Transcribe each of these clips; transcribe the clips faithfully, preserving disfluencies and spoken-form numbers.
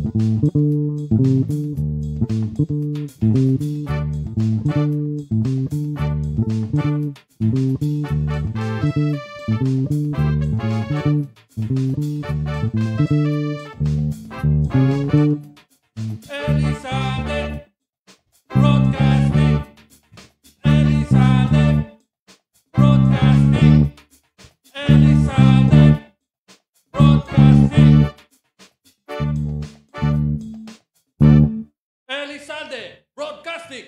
Elizalde Broadcasting. Elizalde Broadcasting. Elizalde Broadcasting. Elizalde Broadcasting.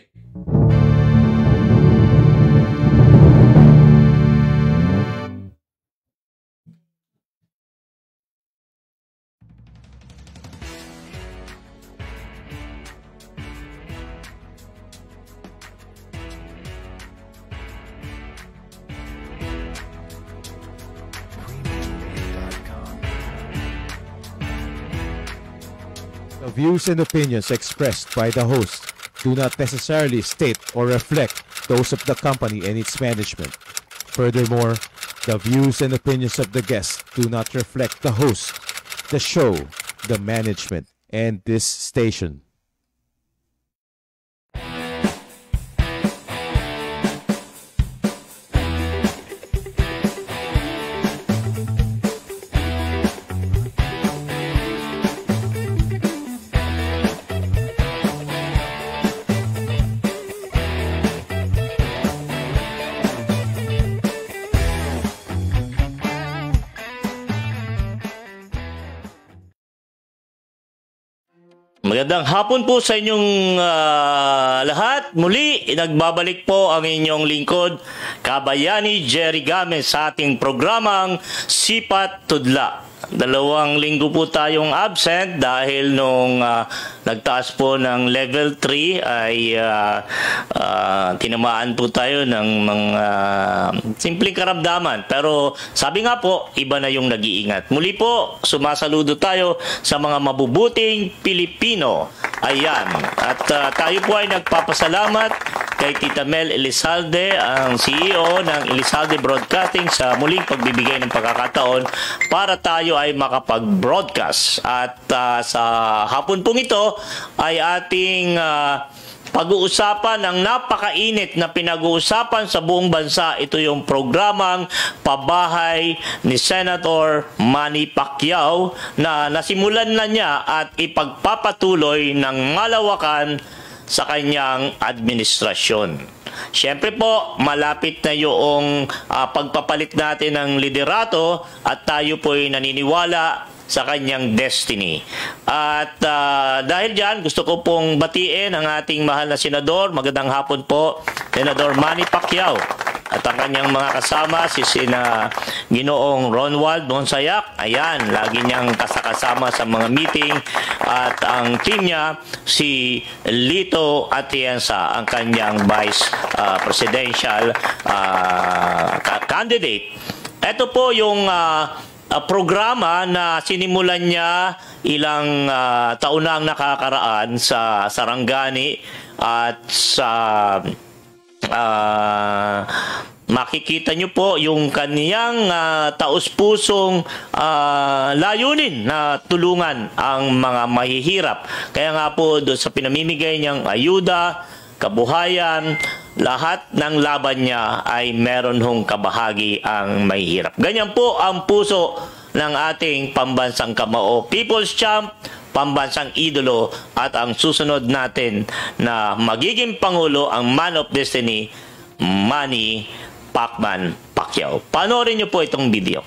The views and opinions expressed by the host do not necessarily state or reflect those of the company and its management. Furthermore, the views and opinions of the guests do not reflect the host, the show, the management, and this station. Magandang hapon po sa inyong uh, lahat. Muli, nagbabalik po ang inyong lingkod, Kabayani Jerry Games, sa ating programang Sipat Tudla. Dalawang linggo po tayong absent dahil nung uh, nagtaas po ng level three ay uh, uh, tinamaan po tayo ng mga uh, simpleng karamdaman. Pero sabi nga po, iba na yung nag-iingat. Muli po, sumasaludo tayo sa mga mabubuting Pilipino. Ayan. At uh, tayo po ay nagpapasalamat kay Tita Mel Elizalde, ang C E O ng Elizalde Broadcasting, sa muling pagbibigay ng pagkakataon para tayo ay makapag-broadcast. At uh, sa hapon pong ito ay ating uh, pag-uusapan ng napakainit na pinag-uusapan sa buong bansa. Ito yung programang Pabahay ni Senator Manny Pacquiao na nasimulan na niya at ipagpapatuloy ng malawakan sa kanyang administrasyon. Siyempre po, malapit na yung uh, pagpapalit natin ng liderato at tayo po ay naniniwala sa kanyang destiny. At uh, dahil dyan, gusto ko pong batiin ang ating mahal na senador. Magandang hapon po, Senador Manny Pacquiao. At ang kanyang mga kasama, si Sina Ginoong Ronald Monsayak. Ayan, lagi niyang kasakasama sa mga meeting. At ang team niya, si Lito Atienza, ang kanyang vice uh, presidential uh, candidate. Ito po yung uh, uh, programa na sinimulan niya ilang uh, taon na ang nakakaraan sa Sarangani at sa Uh, makikita nyo po yung kaniyang uh, taus-pusong uh, layunin na tulungan ang mga mahihirap. Kaya nga po doon sa pinamimigay niyang ayuda, kabuhayan, lahat ng laban niya ay meron hong kabahagi ang mahihirap. Ganyan po ang puso ng ating pambansang kamao, People's Champ, pambansang idolo, at ang susunod natin na magiging Pangulo, ang Man of Destiny, Manny Pacman Pacquiao. Panoorin niyo po itong video.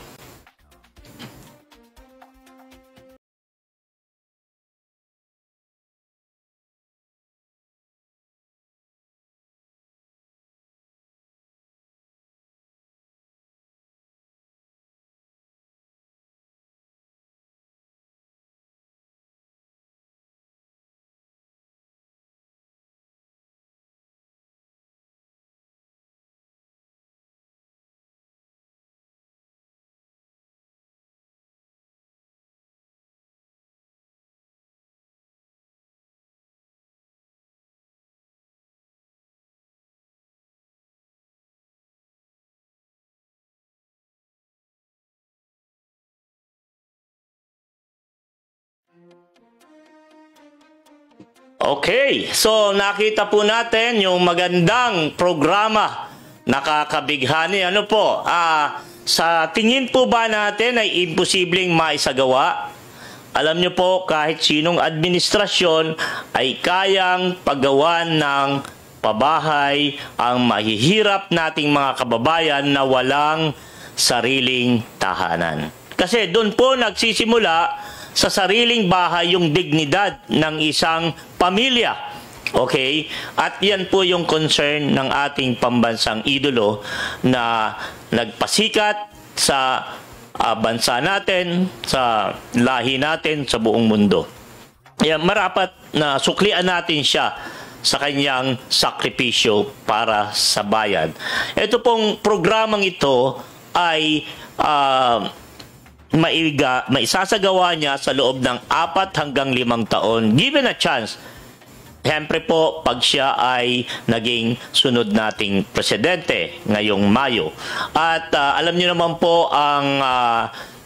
Okay, so nakita po natin yung magandang programa, nakakabighani. Ano po, ah, sa tingin po ba natin ay imposibleng maisagawa? Alam nyo po, kahit sinong administrasyon ay kayang paggawan ng pabahay ang mahihirap nating mga kababayan na walang sariling tahanan. Kasi doon po nagsisimula sa sariling bahay yung dignidad ng isang pamilya. Okay? At yan po yung concern ng ating pambansang idolo na nagpasikat sa uh, bansa natin, sa lahi natin, sa buong mundo. Yan, marapat na suklian natin siya sa kanyang sakripisyo para sa bayan. Ito pong programang ito ay uh, maiga, maisasagawa niya sa loob ng apat hanggang limang taon, given a chance. Siyempre po, pag siya ay naging sunod nating presidente ngayong Mayo. At uh, alam niyo naman po, ang, uh,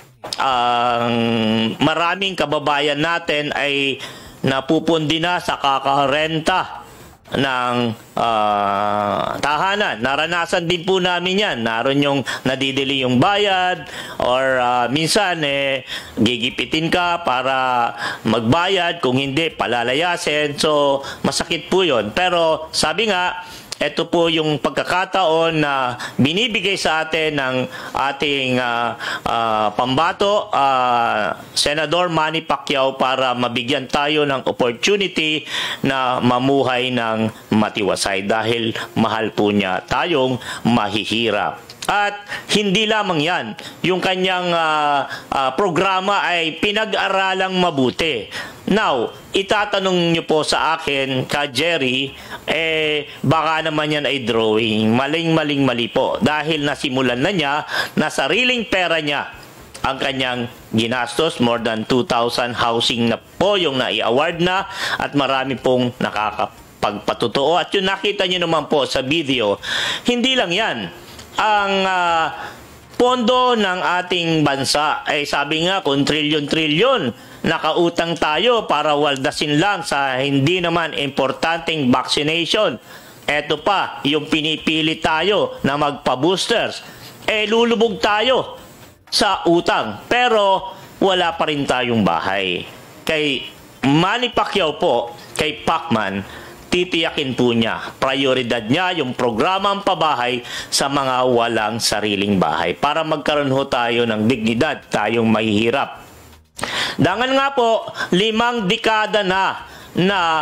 ang maraming kababayan natin ay napupundi na sa kakarenta ng uh, tahanan. Naranasan din po namin yan. Naroon yung nadidili yung bayad or uh, minsan eh, gigipitin ka para magbayad. Kung hindi, palalayasin. So, masakit po yun. Pero sabi nga, ito po yung pagkakataon na binibigay sa atin ng ating uh, uh, pambato, uh, Senador Manny Pacquiao, para mabigyan tayo ng opportunity na mamuhay ng matiwasay dahil mahal po niya tayong mahihirap. At hindi lamang yan, yung kanyang uh, uh, programa ay pinag-aralang mabuti. Now, itatanong niyo po sa akin, ka Jerry, eh baka naman yan ay drawing. Maling-maling mali po. Dahil nasimulan na niya, na sariling pera niya ang kanyang ginastos. More than two thousand housing na po yung nai-award na at marami pong nakakapagpatotoo. At yung nakita niyo naman po sa video, hindi lang yan. Ang uh, pondo ng ating bansa ay sabi nga kung trilyon-trilyon nakautang tayo para waldasin lang sa hindi naman importanteng vaccination. Eto pa, yung pinipili tayo na magpa-boosters. Eh lulubog tayo sa utang pero wala pa rin tayong bahay. Kay Manny Pacquiao po, kay Pacman, titiyakin po niya, prioridad niya yung programang pabahay sa mga walang sariling bahay para magkaroon ho tayo ng dignidad, tayong mahihirap. Dangan nga po, limang dekada na na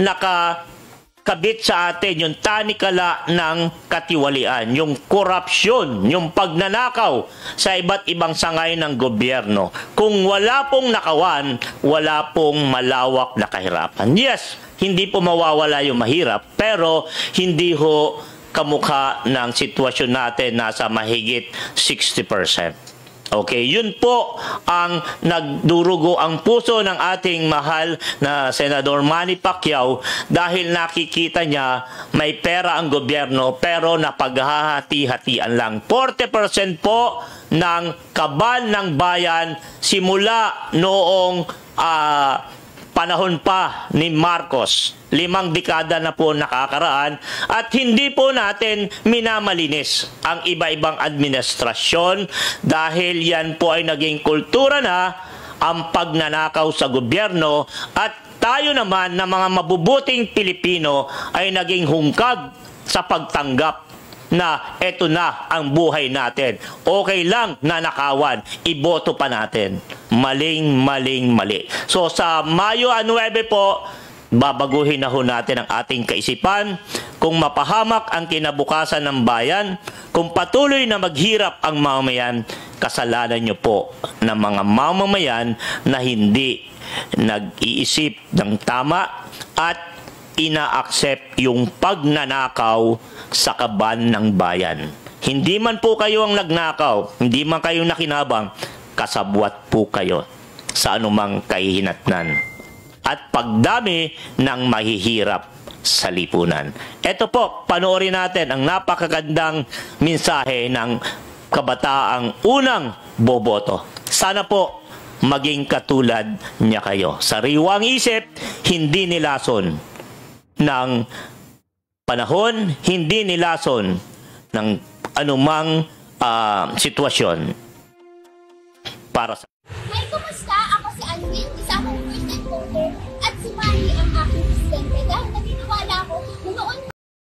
nakakabit sa atin yung tanikala ng katiwalian, yung korupsyon, yung pagnanakaw sa iba't ibang sangay ng gobyerno. Kung wala pong nakawan, wala pong malawak na kahirapan. Yes, hindi po mawawala yung mahirap, pero hindi ho kamukha ng sitwasyon natin nasa mahigit sixty percent. Okay, yun po ang nagdurugo ang puso ng ating mahal na Senador Manny Pacquiao dahil nakikita niya may pera ang gobyerno pero napaghahati-hatian lang. forty percent po ng kaban ng bayan simula noong uh, panahon pa ni Marcos. Limang dekada na po nakakaraan at hindi po natin minamalinis ang iba-ibang administrasyon dahil yan po ay naging kultura na ang pagnanakaw sa gobyerno at tayo naman na mga mabubuting Pilipino ay naging hungkag sa pagtanggap na eto na ang buhay natin. Okay lang na nakawan, iboto pa natin. Maling, maling, mali. So sa Mayo nine po, babaguhin na ho natin ang ating kaisipan. Kung mapahamak ang kinabukasan ng bayan, kung patuloy na maghirap ang mamamayan, kasalanan nyo po ng mga mamamayan na hindi nag-iisip ng tama at ina-accept yung pagnanakaw sa kaban ng bayan. Hindi man po kayo ang nagnakaw, hindi man kayo nakinabang, kasabwat po kayo sa anumang kahihinatnan at pagdami ng mahihirap sa lipunan. Ito po, panoorin natin ang napakagandang mensahe ng kabataang unang boboto. Sana po maging katulad niya kayo. Sariwang isip, hindi nilason ng panahon, hindi nilason ng anumang uh, sitwasyon para sa... Hi, kumusta? Ako si Alvin, isa akong first time voter at si Manny ang aking presidente dahil naniniwala ako na noon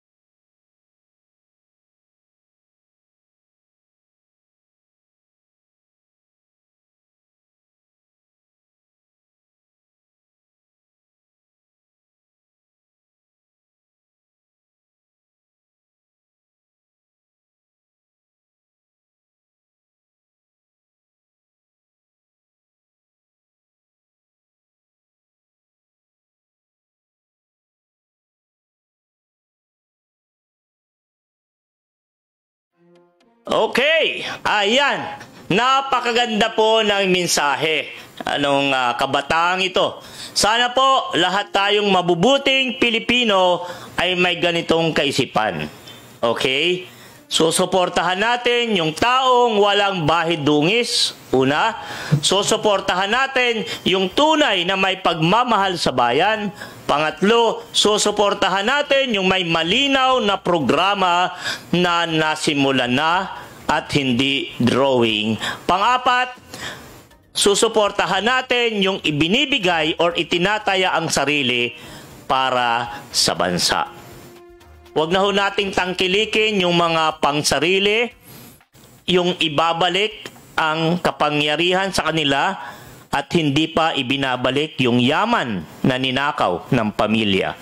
Okay, ayan. Napakaganda po ng mensahe. Anong uh, kabataang ito? Sana po lahat tayong mabubuting Pilipino ay may ganitong kaisipan. Okay? Susuportahan natin yung taong walang bahid dungis. Una, susuportahan natin yung tunay na may pagmamahal sa bayan. Pangatlo, susuportahan natin yung may malinaw na programa na nasimulan na at hindi drawing. Pangapat, susuportahan natin yung ibinibigay or itinataya ang sarili para sa bansa. Huwag na ho nating tangkilikin yung mga pangsarili, yung ibabalik ang kapangyarihan sa kanila at hindi pa ibinabalik yung yaman na ninakaw ng pamilya.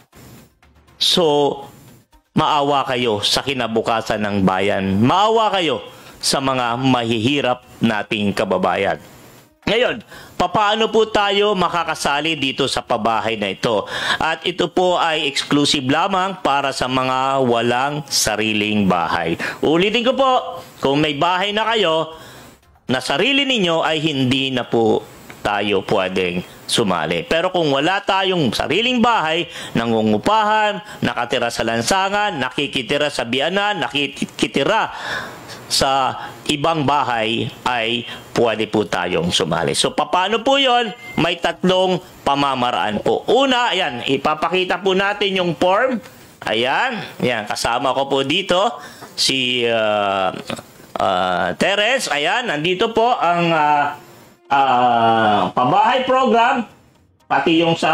So, maawa kayo sa kinabukasan ng bayan. Maawa kayo sa mga mahihirap nating kababayan. Ngayon, papaano po tayo makakasali dito sa pabahay na ito? At ito po ay exclusive lamang para sa mga walang sariling bahay. Ulitin ko po, kung may bahay na kayo, na sarili ninyo ay hindi na po tayo pwedeng sumali. Pero kung wala tayong sariling bahay, nangungupahan, nakatira sa lansangan, nakikitira sa biyanan, nakikitira sa ibang bahay, ay pwede po tayong sumali. So, paano po yon? May tatlong pamamaraan po. Una, ayan, ipapakita po natin yung form. Ayan, ayan, kasama ko po dito si uh, uh, Teres. Ayan, nandito po ang uh, uh, pabahay program, pati yung sa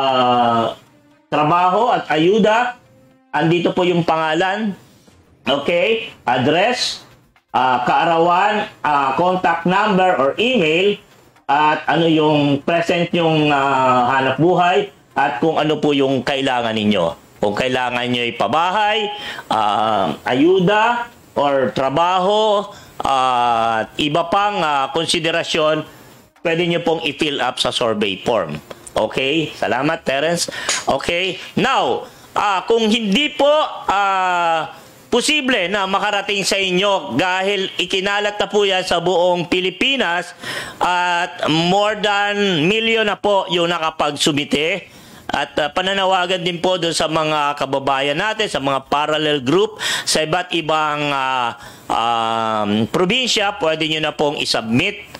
trabaho at ayuda. Andito po yung pangalan, okay, address, Uh, kaarawan, uh, contact number or email, at ano yung present yung uh, hanap buhay, at kung ano po yung kailangan ninyo. Kung kailangan nyo ipabahay, uh, ayuda, or trabaho, at uh, iba pang uh, konsiderasyon, pwede nyo pong i-fill up sa survey form. Okay? Salamat, Terence. Okay? Now, uh, kung hindi po uh, posible na makarating sa inyo dahil ikinalat na po yan sa buong Pilipinas at more than million na po yung nakapagsumite. At uh, pananawagan din po doon sa mga kababayan natin, sa mga parallel group, sa iba't ibang uh, um, probinsya, pwede nyo na pong isubmit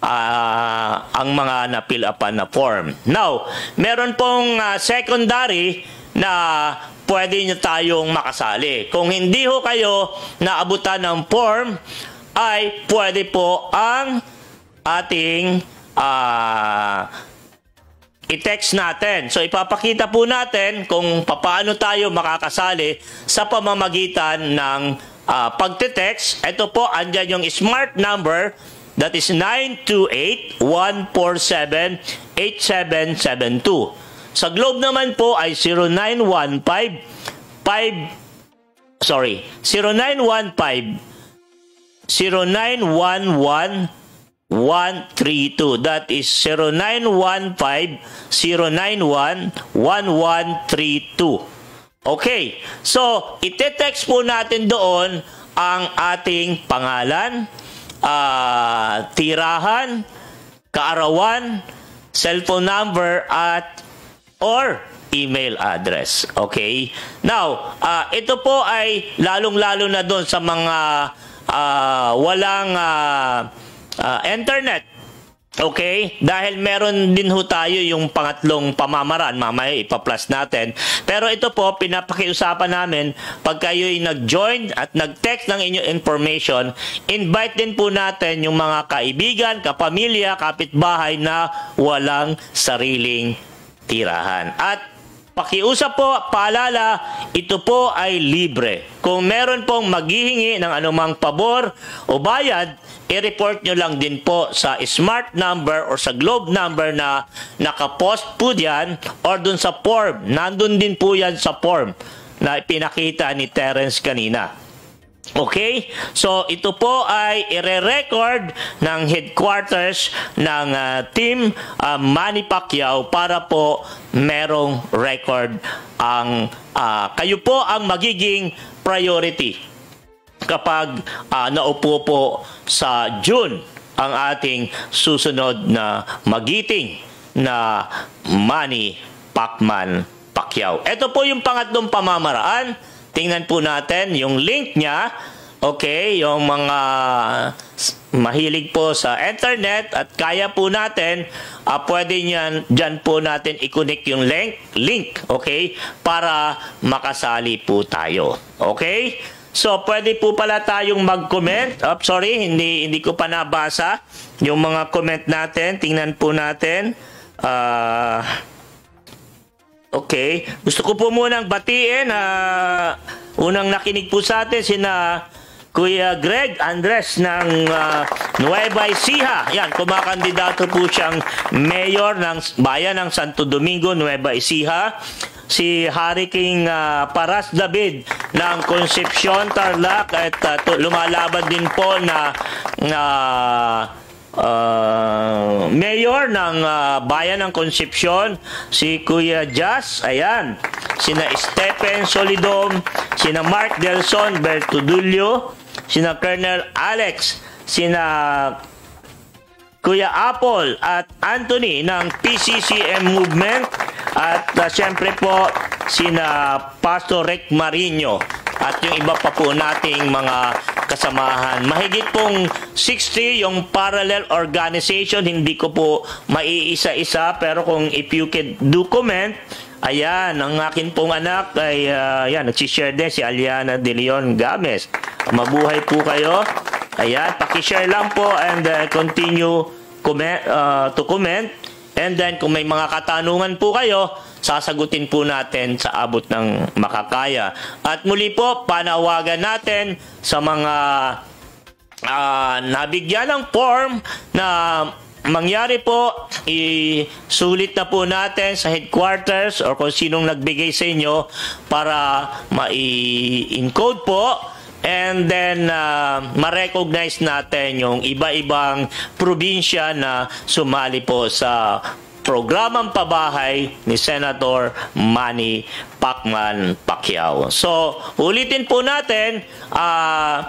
uh, ang mga napil-upan na form. Now, meron pong uh, secondary na pwede nyo tayong makasali. Kung hindi ho kayo naabutan ng form, ay pwede po ang ating uh, i-text natin. So, ipapakita po natin kung paano tayo makakasali sa pamamagitan ng uh, pagte-text. Ito po, andyan yung smart number, that is nine two eight, one four seven, eight seven seven two. Sa Globe naman po ay zero nine one five five sorry zero nine one five zero nine one one one three two. That is zero nine one five zero nine one one one three two. Okay, so ite-text po natin doon ang ating pangalan, uh, tirahan, kaarawan, cellphone number, at or email address. Okay? Now, uh, ito po ay lalong-lalo na doon sa mga uh, walang uh, uh, internet. Okay? Dahil meron din ho tayo yung pangatlong pamamaraan, mamaya ipa-plus natin. Pero ito po, pinapakiusapan namin, pag kayo'y nag-join at nag-text ng inyong information, invite din po natin yung mga kaibigan, kapamilya, kapitbahay na walang sariling tirahan. At pakiusap po, paalala, ito po ay libre. Kung meron pong maghihingi ng anumang pabor o bayad, i-report nyo lang din po sa smart number or sa globe number na nakapost po diyan or dun sa form. Nandun din po yan sa form na pinakita ni Terence kanina. Okay? So, ito po ay ire-record ng headquarters ng uh, team uh, Manny Pacquiao para po merong record ang uh, kayo po ang magiging priority kapag uh, naupo po sa June ang ating susunod na magiting na Manny Pacman Pacquiao. Ito po yung pangatlong pamamaraan. Tingnan po natin yung link niya. Okay, yung mga mahilig po sa internet at kaya po natin, uh, pwede niyan, dyan po natin i-connect yung link, link, okay, para makasali po tayo. Okay? So, pwede po pala tayong mag-comment. Oh, sorry, hindi, hindi ko pa nabasa yung mga comment natin. Tingnan po natin. Ah... Uh, Okay. Gusto ko po munang batiin. Uh, unang nakinig po sa atin sina Kuya Greg Andres ng uh, Nueva Ecija. Yan, kumakandidato po siyang mayor ng bayan ng Santo Domingo, Nueva Ecija. Si Harry King uh, Paras David ng Concepcion, Tarlac at uh, lumalaban din po na na Uh, mayor ng uh, bayan ng Concepcion, si Kuya Jazz, ayan, sina Stephen Solidom, sina Mark Delson Bertudulio, sina Colonel Alex, sina Kuya Apple at Anthony ng P C C M Movement at uh, siyempre po sina Pastor Rick Marino at yung iba pa po nating mga kasamahan. Mahigit pong sixty yung parallel organization. Hindi ko po maiisa-isa, pero kung if you can do comment, ayan, ang akin pong anak ay uh, yan, nagsishare din si Aliana De Leon Games. Mabuhay po kayo. Ayan, pakishare lang po and uh, continue comment, uh, to comment. And then kung may mga katanungan po kayo, sasagutin po natin sa abot ng makakaya. At muli po, panawagan natin sa mga uh, nabigyan ng form na mangyari po, isulit na po natin sa headquarters or kung sinong nagbigay sa inyo para ma-encode po. And then, uh, ma-recognize natin yung iba-ibang probinsya na sumali po sa programang pabahay ni Senator Manny Pacman Pacquiao. So, ulitin po natin, uh,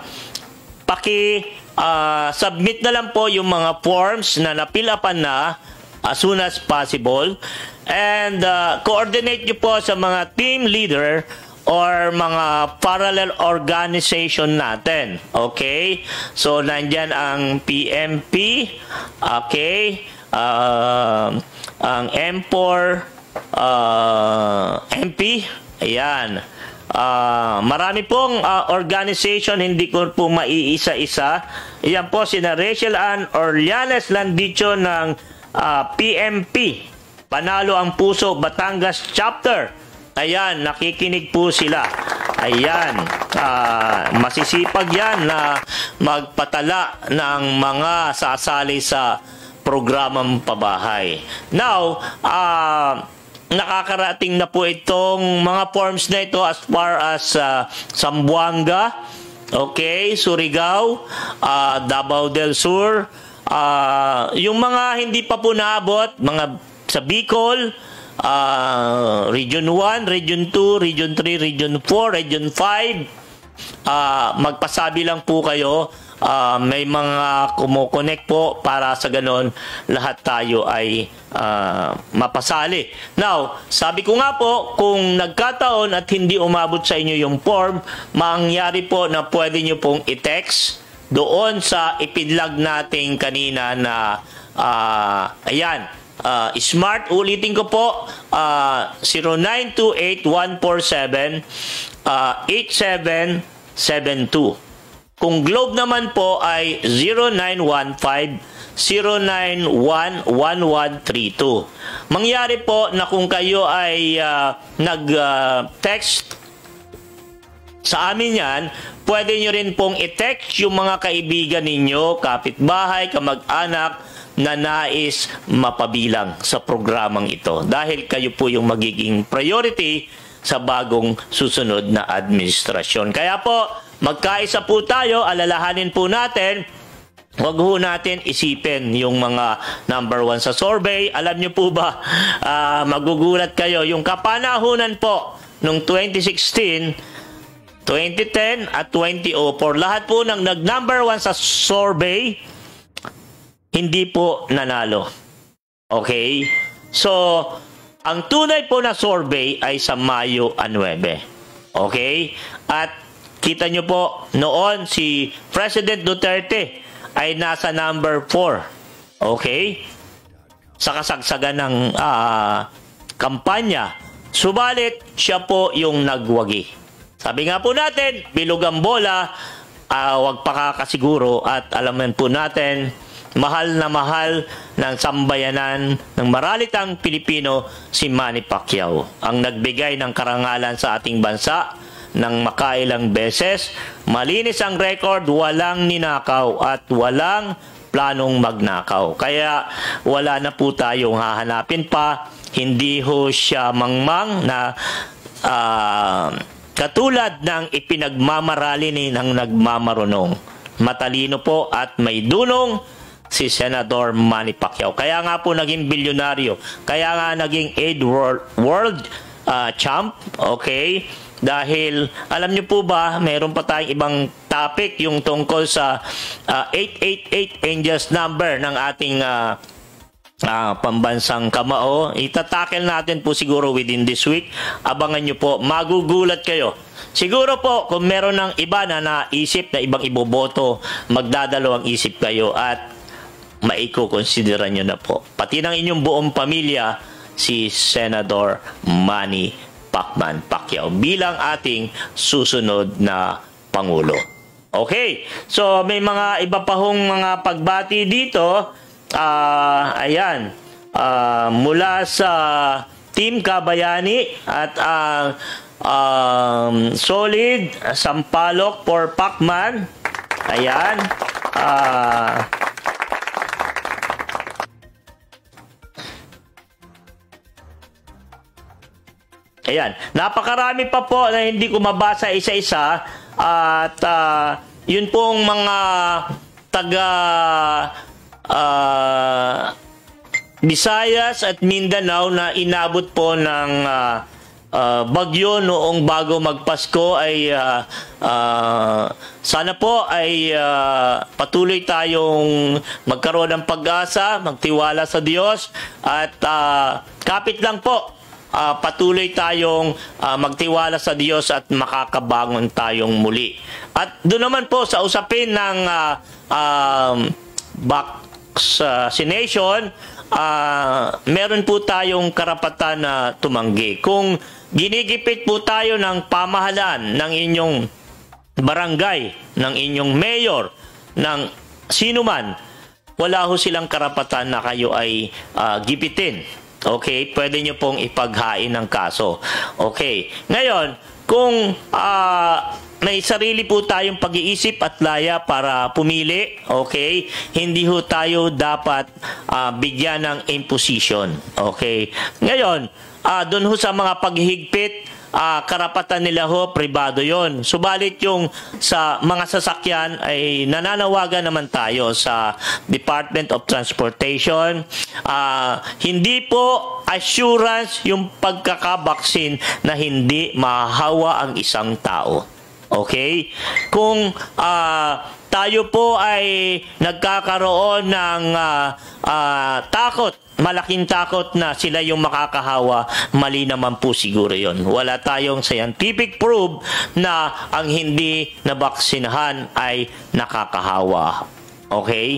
paki-submit uh, na lang po yung mga forms na napilapan na as soon as possible. And uh, coordinate nyo po sa mga team leader or mga parallel organization natin. Okay? So, nandyan ang P M P, okay, uh, ang M four, uh, M P, ayan. Uh, marami pong uh, organization, hindi ko po maiisa-isa. Ayan po, sina Rachel Ann Orlianes Landicho ng uh, P M P, Panalo ang Puso, Batangas Chapter. Ayan, nakikinig po sila. Ayan, uh, masisipag yan na magpatala ng mga sasali sa programang pabahay. Now, uh, nakakarating na po itong mga forms na ito as far as uh, Zamboanga, okay, Surigao, uh, Davao del Sur, uh, yung mga hindi pa po naabot, mga sa Bicol, Uh, Region one, Region two, Region three, Region four, Region five. Uh, magpasabi lang po kayo. Uh, may mga kumukonek po para sa ganon lahat tayo ay uh, mapasali. Now, sabi ko nga po, kung nagkataon at hindi umabot sa inyo yung form, mangyari po na pwede nyo pong i-text doon sa ipinlag natin kanina na Ah, ayan. Ah, Smart, ulitin ko po, ah, zero nine two eight one four seven eight seven seven two. Kung Globe naman po ay zero nine one five zero nine one one one three two. Mangyari po na kung kayo ay uh, nag-text uh, sa amin yan, pwede nyo rin pong i-text yung mga kaibigan ninyo, kapitbahay, kamag-anak na nais mapabilang sa programang ito. Dahil kayo po yung magiging priority sa bagong susunod na administrasyon. Kaya po, magkaisa po tayo, alalahanin po natin, huwag ho natin isipin yung mga number one sa survey. Alam nyo po ba, uh, magugulat kayo, yung kapanahunan po noong twenty sixteen, twenty ten at twenty oh four, lahat po ng nag-number one sa survey, hindi po nanalo. Okay? So, ang tunay po na survey ay sa Mayo nine. Okay? At kita nyo po, noon si President Duterte ay nasa number four. Okay? Sa kasagsagan ng uh, kampanya. Subalit, siya po yung nagwagi. Sabi nga po natin, bilog ang bola, uh, wag pakakasiguro at alaman po natin, mahal na mahal ng sambayanan ng maralitang Pilipino si Manny Pacquiao. Ang nagbigay ng karangalan sa ating bansa ng makailang beses, malinis ang record, walang ninakaw at walang planong magnakaw. Kaya wala na po tayong hahanapin pa, hindi ho siya mangmang na uh, katulad ng ipinagmamarali ni ng nagmamarunong. Matalino po at may dunong si Senador Manny Pacquiao. Kaya nga po naging bilyonaryo. Kaya nga naging eight world, world uh, champ. Okay? Dahil, alam niyo po ba, mayroon pa tayong ibang topic yung tungkol sa uh, eight eight eight Angels number ng ating uh, Uh, pambansang kamao. Itatakel natin po siguro within this week. Abangan nyo po. Magugulat kayo. Siguro po, kung meron ng iba na naisip na ibang iboboto, magdadalawang isip kayo at maiko-considera nyo na po. Pati ng inyong buong pamilya, si Senador Manny Pacman Pacquiao bilang ating susunod na Pangulo. Okay. So, may mga iba pa hong mga pagbati dito. Uh, ayan, uh, mula sa Team Kabayani at uh, um, Solid, Sampalok for Pacman. Ayan. Uh, ayan. Napakarami pa po na hindi ko mabasa isa-isa. At uh, yun pong mga taga Uh, Visayas at Mindanao na inabot po ng uh, uh, bagyo noong bago magpasko ay uh, uh, sana po ay uh, patuloy tayong magkaroon ng pag-asa, magtiwala sa Diyos at uh, kapit lang po uh, patuloy tayong uh, magtiwala sa Diyos at makakabangon tayong muli. At doon naman po sa usapin ng uh, um, back sa Sination, uh, meron po tayong karapatan na tumanggi. Kung ginigipit po tayo ng pamahalaan ng inyong barangay, ng inyong mayor, ng sino man, wala ho silang karapatan na kayo ay uh, gipitin. Okay? Pwede nyo pong ipaghain ng kaso. Okay. Ngayon, kung uh, may sarili po tayong pag-iisip at laya para pumili, okay? Hindi ho tayo dapat uh, bigyan ng imposition, okay? Ngayon, uh, doon ho sa mga paghihigpit, uh, karapatan nila ho, pribado yon. Subalit yung sa mga sasakyan ay nananawagan naman tayo sa Department of Transportation. Uh, hindi po assurance yung pagkakabaksin na hindi mahahawa ang isang tao. Okay? Kung uh, tayo po ay nagkakaroon ng uh, uh, takot, malaking takot na sila yung makakahawa, mali naman po siguro yon. Wala tayong scientific proof na ang hindi nabaksinahan ay nakakahawa. Okay?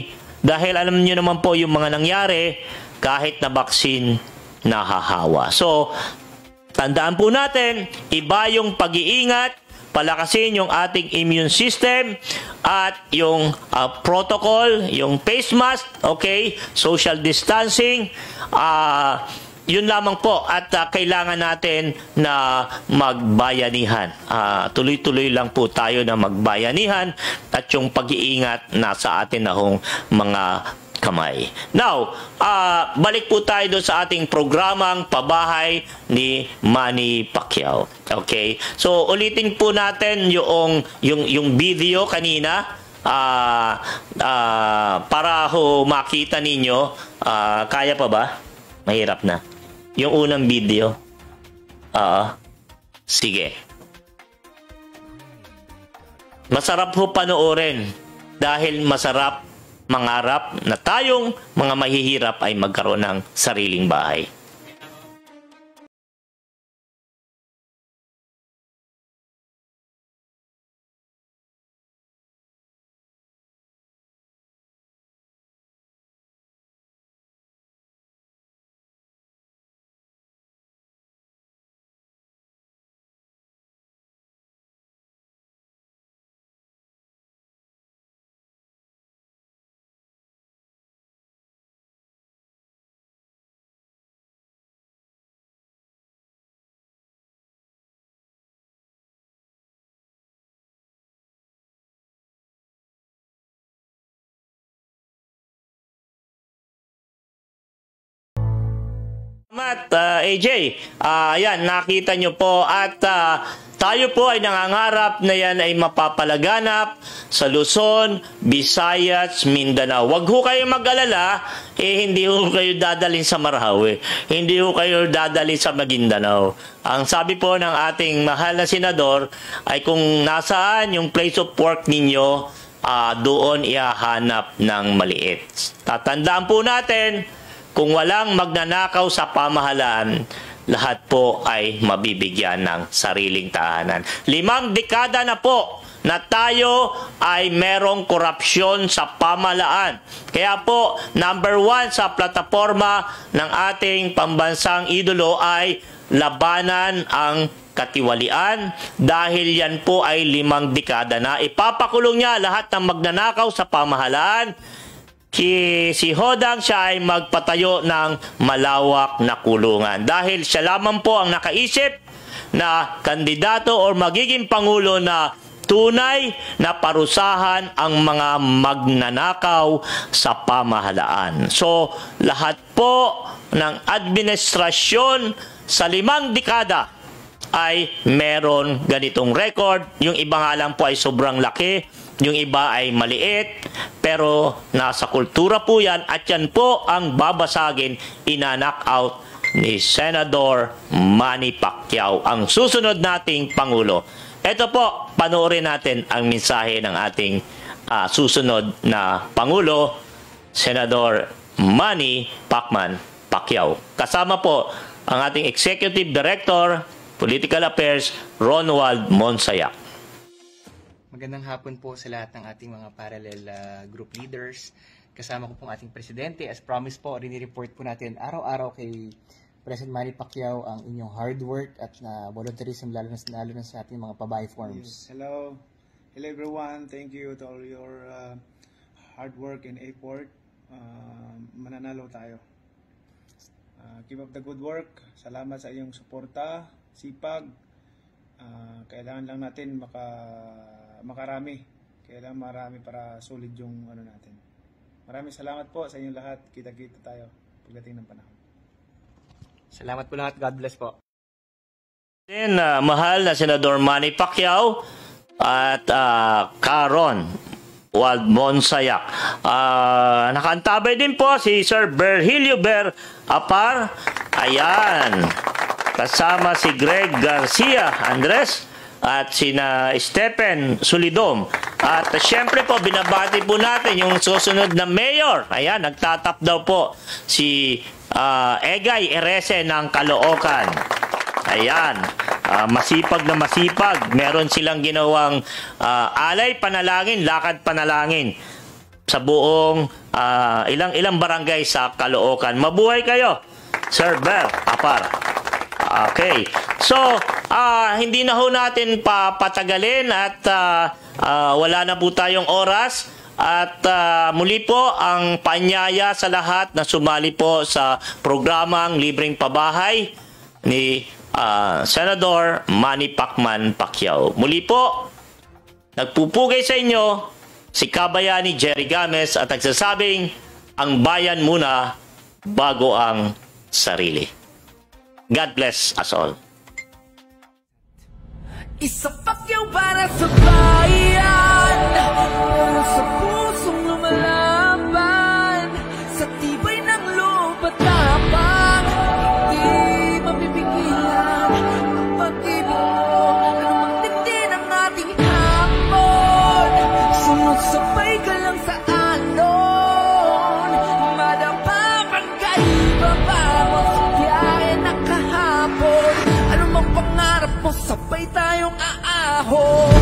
Dahil alam niyo naman po yung mga nangyari kahit na vaccine nahahawa. So, tandaan po natin, iba yung pag-iingat, palakasin yung ating immune system at yung uh, protocol, yung face mask, okay, social distancing, uh, yun lamang po at uh, kailangan natin na magbayanihan. Uh, tuloy-tuloy lang po tayo na magbayanihan at yung pag-iingat nasa atin na hong mga kamay. Now, uh, balik po tayo doon sa ating programang Pabahay ni Manny Pacquiao. Okay? So, ulitin po natin yung, yung, yung video kanina uh, uh, para ho makita ninyo. Uh, kaya pa ba? Mahirap na. Yung unang video. Uh, sige. Masarap ho panoorin dahil masarap mangarap na tayong mga mahihirap ay magkaroon ng sariling bahay. Salamat, uh, A J. Uh, ayan, nakita nyo po at uh, tayo po ay nangangarap na yan ay mapapalaganap sa Luzon, Visayas, Mindanao. Huwag ho kayo mag-alala, eh hindi ho kayo dadalhin sa Marawi. Hindi ho kayo dadalhin sa Maguindanao. Ang sabi po ng ating mahal na senador ay kung nasaan yung place of work ninyo, uh, doon ihahanap ng maliit. Tatandaan po natin, kung walang magnanakaw sa pamahalaan, lahat po ay mabibigyan ng sariling tahanan. Limang dekada na po na tayo ay merong korupsyon sa pamahalaan. Kaya po, number one sa plataforma ng ating pambansang idolo ay labanan ang katiwalian dahil yan po ay limang dekada na. Ipapakulong niya lahat ng magnanakaw sa pamahalaan. Si, si Hodang siya ay magpatayo ng malawak na kulungan dahil siya lamang po ang nakaisip na kandidato o magiging pangulo na tunay na parusahan ang mga magnanakaw sa pamahalaan. So, lahat po ng administrasyon sa limang dekada ay meron ganitong record. Yung iba nga lang po ay sobrang laki. Yung iba ay maliit, pero nasa kultura po yan at yan po ang babasagin, ina-knock out ni Senador Manny Pacquiao, ang susunod nating Pangulo. Ito po, panoorin natin ang mensahe ng ating uh, susunod na Pangulo, Senador Manny Pacman Pacquiao. Kasama po ang ating Executive Director, Political Affairs, Ronald Monsayak. Magandang hapon po sa lahat ng ating mga parallel uh, group leaders. Kasama ko pong ating presidente. As promised po, rini-report po natin araw-araw kay President Manny Pacquiao ang inyong hard work at uh, volunteerism lalo na, lalo na sa ating mga pabahay forms. Yes. Hello. Hello everyone. Thank you to all your uh, hard work and effort. Uh, mananalo tayo. Uh, keep up the good work. Salamat sa iyong suporta, sipag. Uh, kailangan lang natin maka makarami. Kailangan marami para solid yung ano natin. Maraming salamat po sa inyong lahat. Kita-kita tayo pagdating ng panahon. Salamat po lahat. God bless po. Then, uh, mahal na Senador Manny Pacquiao at uh, Caron Wald Monsayak. Uh, nakantabay din po si Sir Virgilio Ber Apar. Ayan. Kasama si Greg Garcia Andres at sina Stephen Sulidom. At uh, syempre po, binabati po natin yung susunod na mayor. Ayan, nagtatap daw po si uh, Egay Erese ng Caloocan. Ayan, uh, masipag na masipag. Meron silang ginawang uh, alay panalangin, lakad panalangin sa buong ah, ilang ilang barangay sa Caloocan. Mabuhay kayo, Sir Ber Apar. Okay. So, ah, hindi na ho natin papatagalin at ah, ah, wala na po tayong oras. At ah, muli po ang paanyaya sa lahat na sumali po sa programang Libreng Pabahay ni ah, Senador Manny Pacman Pacquiao. Muli po, nagpupugay sa inyo si Kabayani Jerry Games at nagsasabing ang bayan muna bago ang sarili. God bless us all. Isa Pacquiao para sa bayan, pero sa pusong lumalaban, sa tibay ng loob at tapang, hindi mapipigilan ang pag-ibig mo. Anumang tindi ng ating hamon, sumusabay ka lang sa alon, madapa kang kaiba mo sa biyahe na kahapon. Anumang pangarap mo, sabay tayong aahon.